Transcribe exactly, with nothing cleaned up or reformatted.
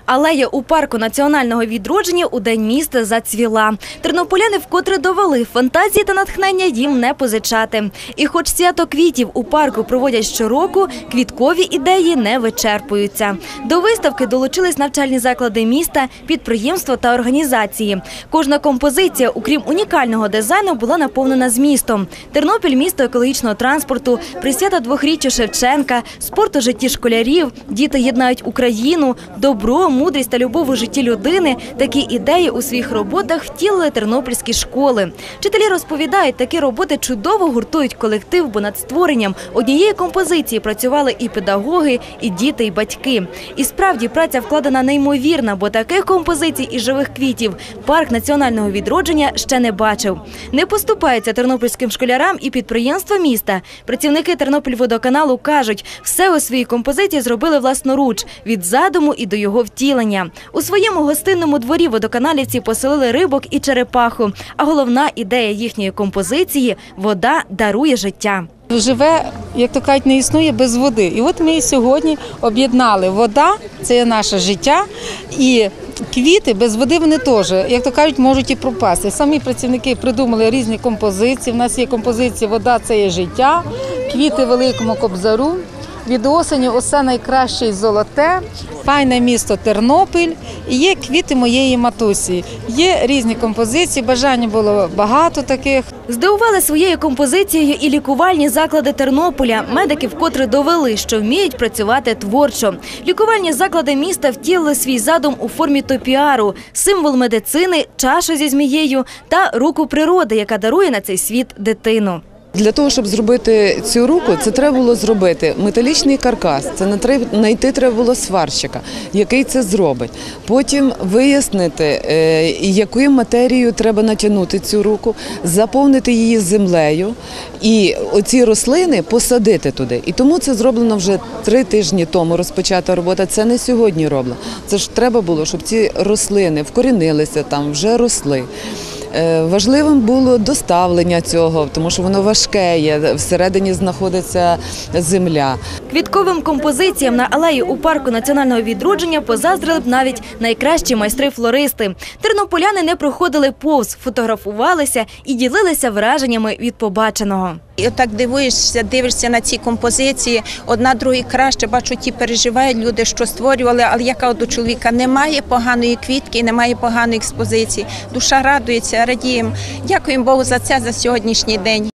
Алея у парку національного відродження у День міста зацвіла. Тернополяни вкотре довели, фантазії та натхнення їм не позичати. І хоч свято квітів у парку проводять щороку, квіткові ідеї не вичерпуються. До виставки долучились навчальні заклади міста, підприємства та організації. Кожна композиція, окрім унікального дизайну, була наповнена змістом. Тернопіль – місто екологічного транспорту, присвята двохріччю Шевченка, спорт у житті школярів, діти єднають Україну, добро, мудрість та любов у житті людини – такі ідеї у своїх роботах втілили тернопільські школи. Вчителі розповідають, такі роботи чудово гуртують колектив, бо над створенням однієї композиції працювали і педагоги, і діти, і батьки. І справді праця вкладена неймовірна, бо таких композицій і живих квітів парк національного відродження ще не бачив. Не поступаються тернопільським школярам і підприємства міста. Працівники Тернопільводоканалу кажуть, все у своїй композиції зробили власноруч, від задуму і до його втілення. У своєму гостинному дворі водоканалівці поселили рибок і черепаху. А головна ідея їхньої композиції – вода дарує життя. Живе, як то кажуть, не існує без води. І от ми сьогодні об'єднали. Вода – це є наше життя, і квіти без води вони теж, як то кажуть, можуть і пропасти. Самі працівники придумали різні композиції. У нас є композиція «Вода – це є життя», «Квіти великому кобзару», «Від осені усе найкраще й золоте», «Файне місто Тернопіль» і є «Квіти моєї матусі». Є різні композиції, бажання було багато таких. Здивували своєю композицією і лікувальні заклади Тернополя. Медики вкотре довели, що вміють працювати творчо. Лікувальні заклади міста втілили свій задум у формі топіару – символ медицини, чашу зі змією та руку природи, яка дарує на цей світ дитину. Для того, щоб зробити цю руку, це треба було зробити металічний каркас, це знайти треба було сварщика, який це зробить. Потім вияснити, якою матерією треба натягнути цю руку, заповнити її землею і оці рослини посадити туди. І тому це зроблено вже три тижні тому, розпочата робота, це не сьогодні роблено. Це ж треба було, щоб ці рослини вкорінилися там, вже росли. Важливим було доставлення цього, тому що воно важке є, всередині знаходиться земля. Квітковим композиціям на алеї у парку національного відродження позаздрили б навіть найкращі майстри-флористи. Тернополяни не проходили повз, фотографувалися і ділилися враженнями від побаченого. І отак дивишся, дивишся на ці композиції, одна другій краще, бачу, ті переживають люди, що створювали, але яка от у чоловіка немає поганої квітки, немає поганої експозиції. Душа радується, радіємо. Дякуємо Богу за це, за сьогоднішній день.